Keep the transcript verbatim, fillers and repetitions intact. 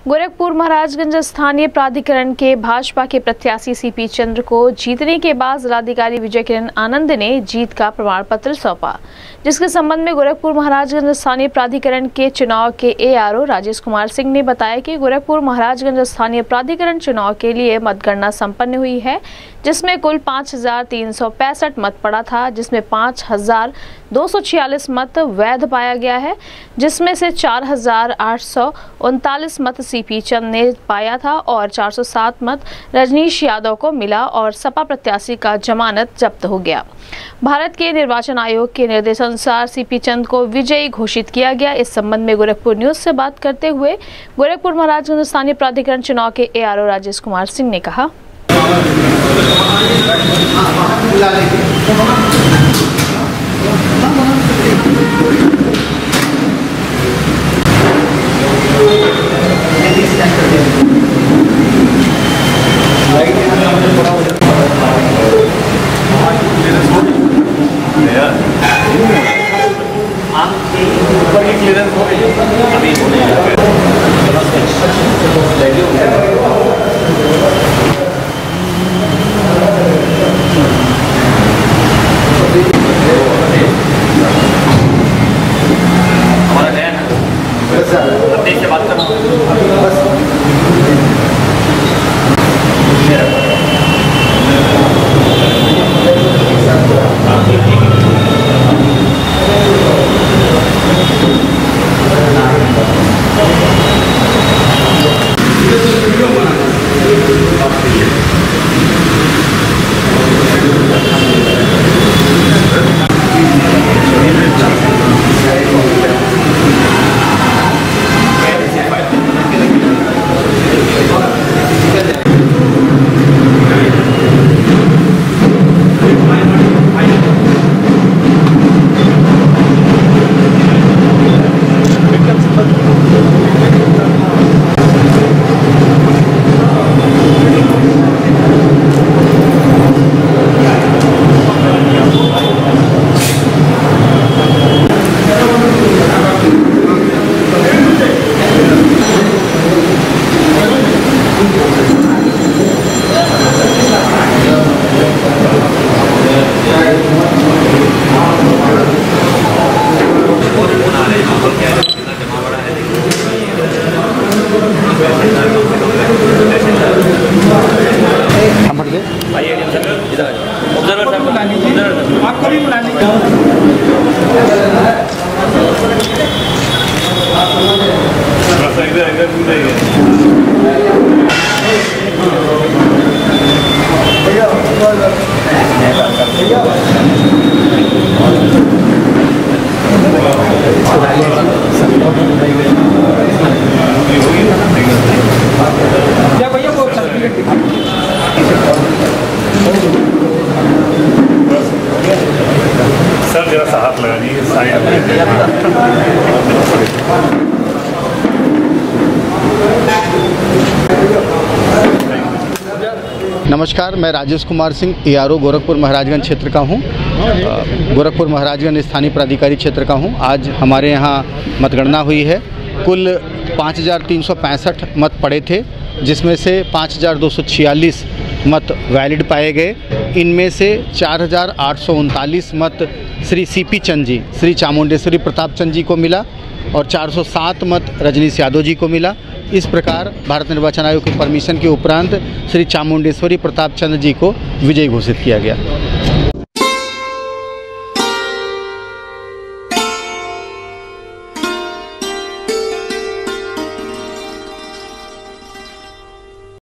गोरखपुर महाराजगंज स्थानीय प्राधिकरण के भाजपा के प्रत्याशी सीपी चंद्र को जीतने के बाद जिलाधिकारी विजय किरण आनंद ने जीत का प्रमाण पत्र सौंपा, जिसके संबंध में गोरखपुर महाराजगंज स्थानीय प्राधिकरण के चुनाव के एआरओ राजेश कुमार सिंह ने बताया कि गोरखपुर महाराजगंज स्थानीय प्राधिकरण चुनाव के लिए मतगणना संपन्न हुई है, जिसमें कुल पाँच हजार तीन सौ पैंसठ मत पड़ा था, जिसमें पाँच हजार दो सौ छियालीस मत वैध पाया गया है, जिसमें से चार हजार आठ सौ उनतालीस मत सीपी चंद ने पाया था और चार सौ सात मत रजनीश यादव को मिला और सपा प्रत्याशी का जमानत जब्त हो गया। भारत के निर्वाचन आयोग के निर्देशानुसार सीपी चंद को विजयी घोषित किया गया। इस संबंध में गोरखपुर न्यूज से बात करते हुए गोरखपुर महाराजगंज स्थानीय प्राधिकरण चुनाव के एआरओ राजेश कुमार सिंह ने कहा, आपको भी बुलाने भैया वो सर जरा सा हाथ लगा दीजिए साइड नमस्कार, मैं राजेश कुमार सिंह एआरओ गोरखपुर महाराजगंज क्षेत्र का हूँ। गोरखपुर महाराजगंज स्थानीय प्राधिकारी क्षेत्र का हूँ। आज हमारे यहाँ मतगणना हुई है। कुल पाँच हज़ार तीन सौ पैंसठ मत पड़े थे, जिसमें से पाँच हज़ार दो सौ छियालीस मत वैलिड पाए गए। इनमें से चार हज़ार आठ सौ उनतालीस मत श्री सीपी चंद जी, श्री चामुंडेश्वरी प्रताप चंद जी को मिला और चार सौ सात मत रजनीश यादव जी को मिला। इस प्रकार भारत निर्वाचन आयोग के परमिशन के उपरांत श्री चामुंडेश्वरी प्रताप चंद जी को विजयी घोषित किया गया।